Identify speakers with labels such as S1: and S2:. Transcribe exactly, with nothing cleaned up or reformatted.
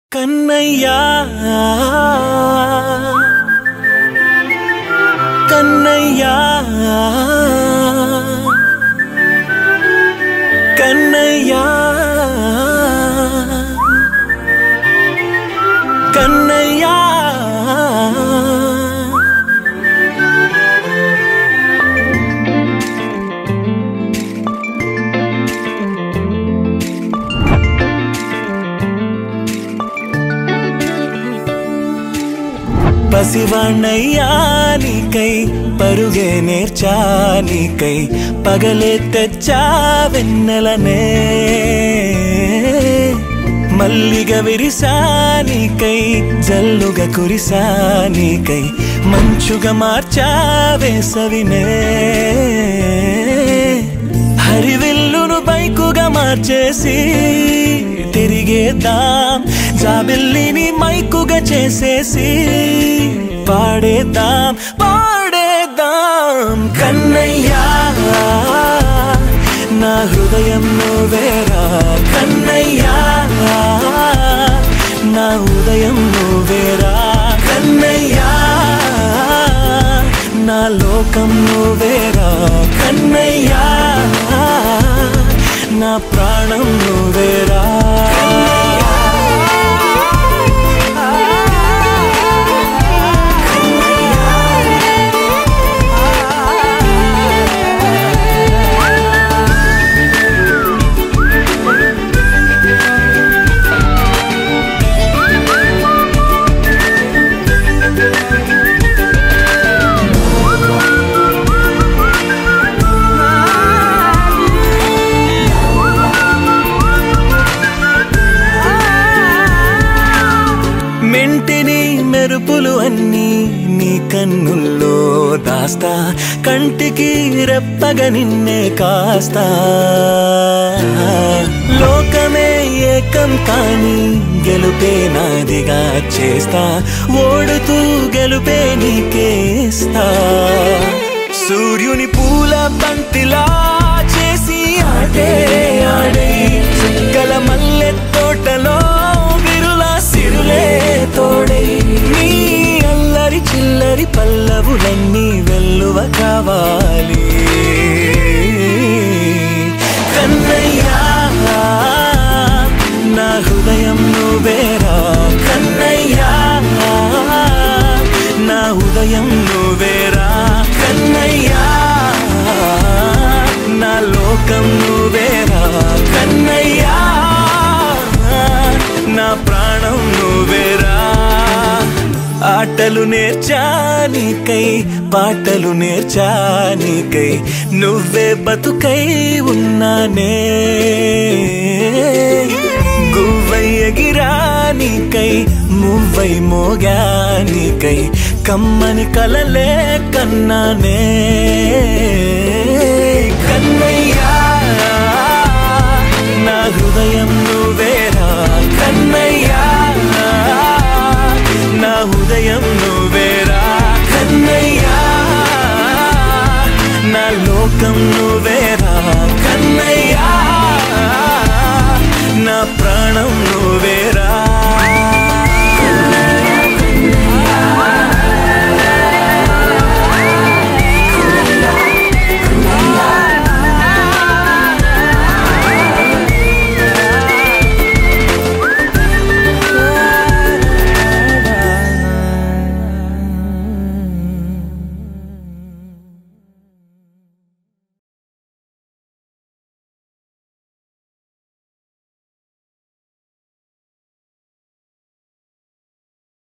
S1: కన్నయ్యా కన్నయ్యా కన్నయ్యా కన్నయ్యా పసివాణ్ణయ్యా నీకై పరుగే నేర్చా నీకై పగలే తెచ్చా వెన్నెలనే మల్లిగ విరిసా నీకై జల్లుగా కురిసా నీకై మంచుగా మార్చా వేసవినే హరివిల్లును బైకుగా మార్చేసి తిరిగేద్దాం జాబిల్లిని మైకుగా చేసేసి పాడేద్దాం పాడేద్దాం కన్నయ్యా నా హృదయం నువ్వేరా కన్నయ్యా నా ఉదయం నువ్వేరా కన్నయ్యా నా లోకం నువ్వేరా కన్నయ్యా నా ప్రాణం నువ్వేరా మెంటిని మెరుపులు అన్నీ నీ కన్నుల్లో దాస్తా కంటికి రెప్పగా నిన్నే కాస్తా లోకమే ఏకం కాని గెలుపే నాదిగా చేస్తా ఓడుతూ గెలుపే నీకేస్తా సూర్యుని పూల బంతిలా చేసి ఆడే ఆడే చుక్కల మల్లె తోటలో సిరులే తోడై నీ అల్లరి చిల్లరి పల్లవులన్నీ వెల్లువ కావాలి కన్నయ్యా నా హృదయం నువ్వేరా కన్నయ్యా నా ఉదయం నువ్వేరా కన్నయ్యా నా లోకం నువ్వేరా కన్నయ్యా నా ప్రాణం నువ్వేరా ఆటలు నేర్చా నీకై పాటలు నేర్చా నీకై నువ్వే బతుకై ఉన్నానే గువ్వై ఎగిరా నీకై మువ్వై మోగా నీకై కమ్మని కలలే కన్నానే కన్నయ్యా నా హృదయం నువ్వేరా కన్నయ్యా నా ఉదయం నువ్వేరా కన్నయ్యా నా లోకం నువ్వేరా కన్నయ్యా నా ప్రాణం